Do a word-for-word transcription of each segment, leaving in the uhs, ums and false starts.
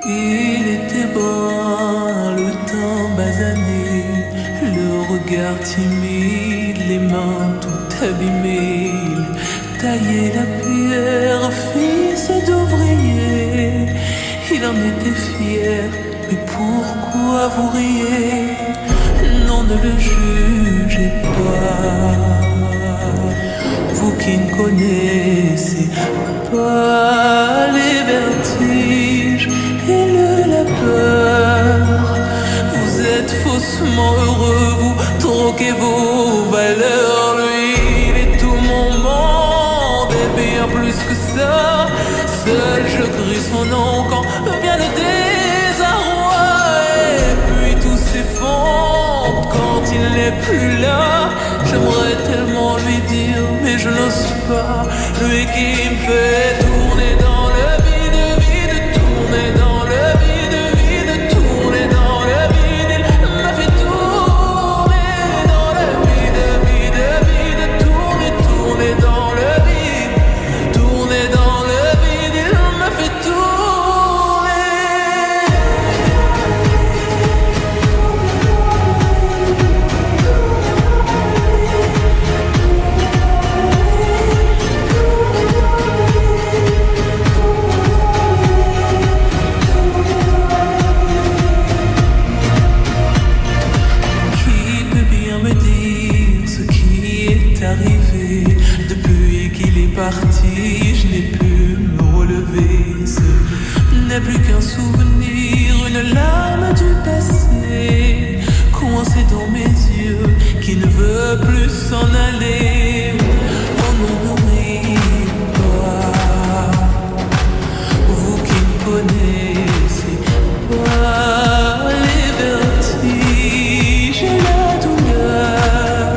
Il était bon, le temps basané, le regard timide, les mains tout abîmées. Il taillait la pierre, fils d'ouvrier. Il en était fier, mais pourquoi vous riez? Non, ne le jugez pas, vous qui ne connaissez pas les vertiges et le labeur. Vous êtes faussement heureux, vous troquez vos valeurs. Lui, il est tout mon monde et bien plus que ça. Seul je crie son nom quand vient le désarroi. Et puis tout s'effondre quand il n'est plus là. J'aimerais tellement lui dire, mais je n'ose pas. Lui qui me fait tourner dans le vide, vide, tourner dans le vide, vide, tourner dans le vide. Il me fait tourner dans le vide, vide, vide, tourner, tourner dans le vide, tourner dans le vide. Il me fait tourner. Arrivé. Depuis qu'il est parti, je n'ai pu me relever. Ce n'est plus qu'un souvenir, une larme du passé, coincée dans mes yeux, qui ne veut plus s'en aller. Oh non, n'oubliez pas, vous qui ne connaissez pas les vertiges et la douleur.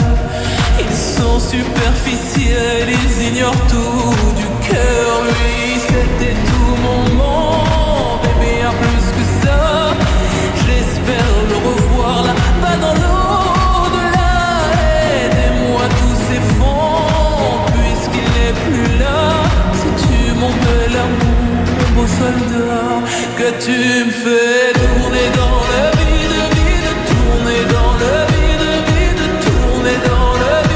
Superficiel, ils ignorent tout du cœur. Lui, c'était tout mon monde, et bien plus que ça. J'espère le revoir là-bas dans l'au-delà. Aidez-moi, tout s'effondre, puisqu'il n'est plus là. Sais-tu, mon bel amour, mon beau soldat, que tu me fais tourner dans le vide, vide, tourner dans le vide, vide, tourner dans le vide.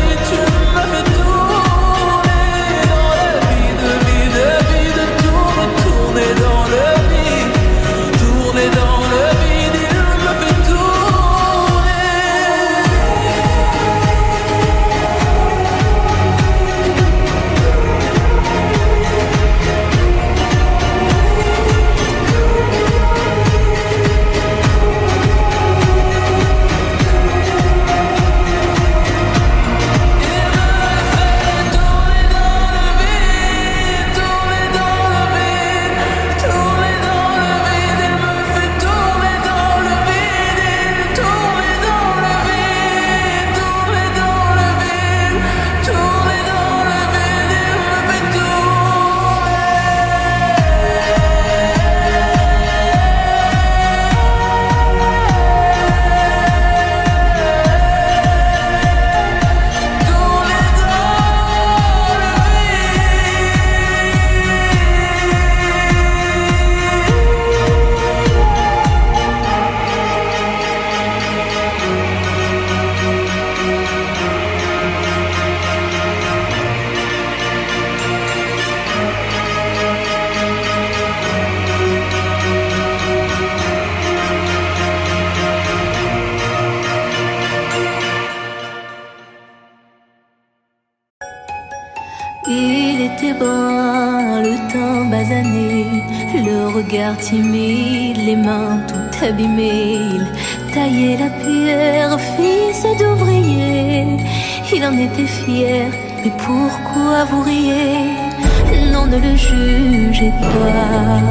Il était bon, le temps basané, le regard timide, les mains tout abîmées. Il taillait la pierre, fils d'ouvrier. Il en était fier, mais pourquoi vous riez? Non, ne le jugez pas,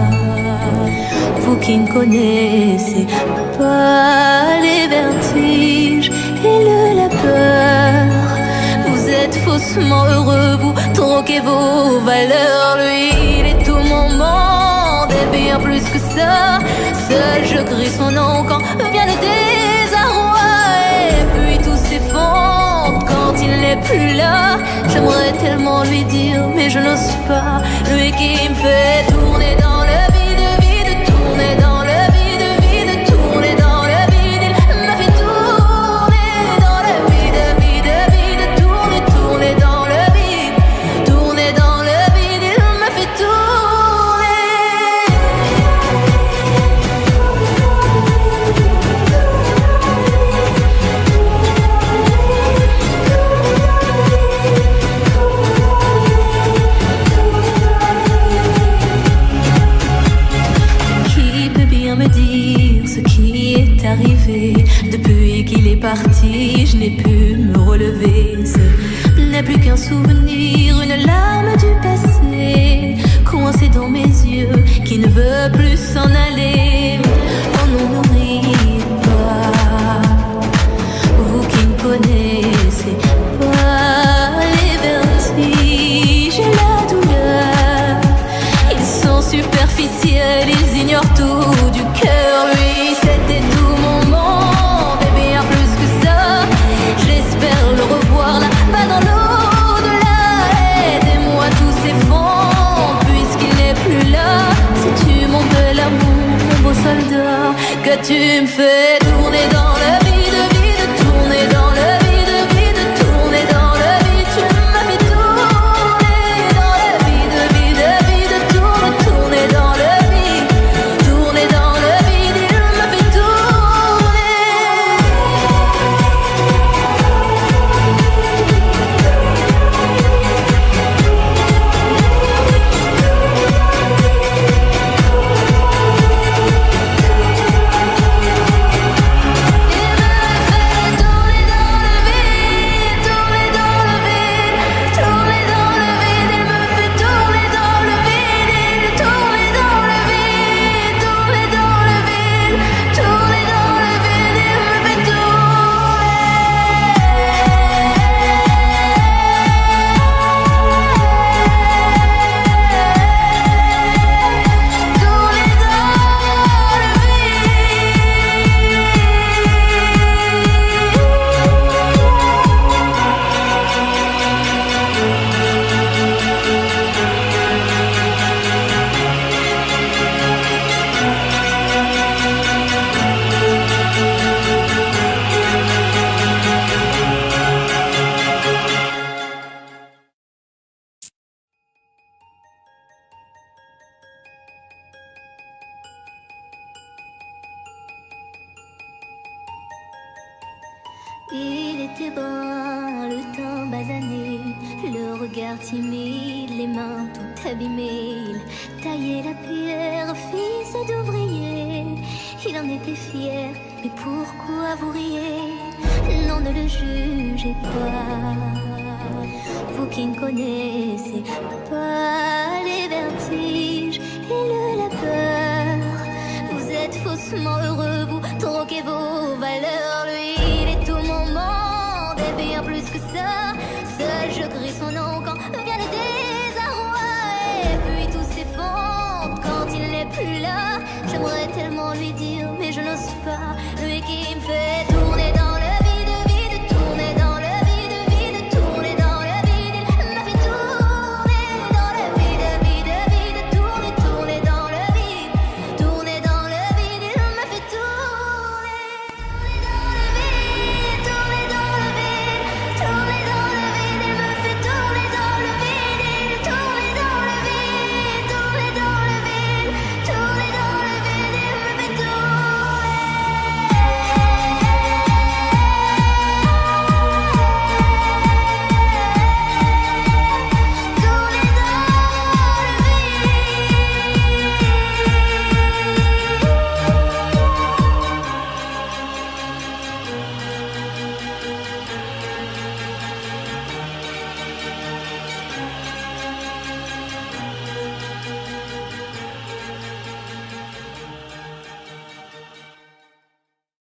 vous qui ne connaissez pas les vertiges et le labeur. Vous êtes faussement heureux, vous troquez vos valeurs. Lui, il est tout mon monde et bien plus que ça. Seul je crie son nom quand vient le désarroi. Et puis tout s'effondre quand il n'est plus là. J'aimerais tellement lui dire, mais je n'ose pas. Lui qui me fait tourner dans le vide, vide, tourner dans l'arrivée. Depuis qu'il est parti, je n'ai pu me relever. Ce n'est plus qu'un souvenir, une larme du passé, coincée dans mes yeux, qui ne veut plus s'en aller. Oh non, n'oubliez pas, vous qui ne connaissez pas les vertiges et la douleur. Ils sont superficiels, ils ignorent tout du cœur. Lui, c'était tout mon monde, et bien plus que ça. J'espère le revoir là-bas dans l'au-delà. Aidez-moi, tout s'effondre puisqu'il n'est plus là. Sais-tu mon bel amour, mon beau soldat, que tu me fais tourner dans le vide, vide, tourner dans le vide, vide, tourner dans le vide. Tu m'as fait tourner dans le vide, vide, vide, tourne, tourner dans le vide, tourner dans le vide. Il m'a fait tourner. Il était bon, le temps basané, le regard timide, les mains tout abîmées. Il taillait la pierre, fils d'ouvrier. Il en était fier, mais pourquoi vous riez? Non, ne le jugez pas, vous qui ne connaissez pas les vertiges et le labeur. Vous êtes faussement heureux, vous troquez vos valeurs. Lui, il est tout mon monde, et bien plus que ça. Seul je crie son nom quand vient le désarroi. Et puis tout s'effondre quand il n'est plus là. J'aimerais tellement lui dire, mais je n'ose pas. Lui qui me fait tout.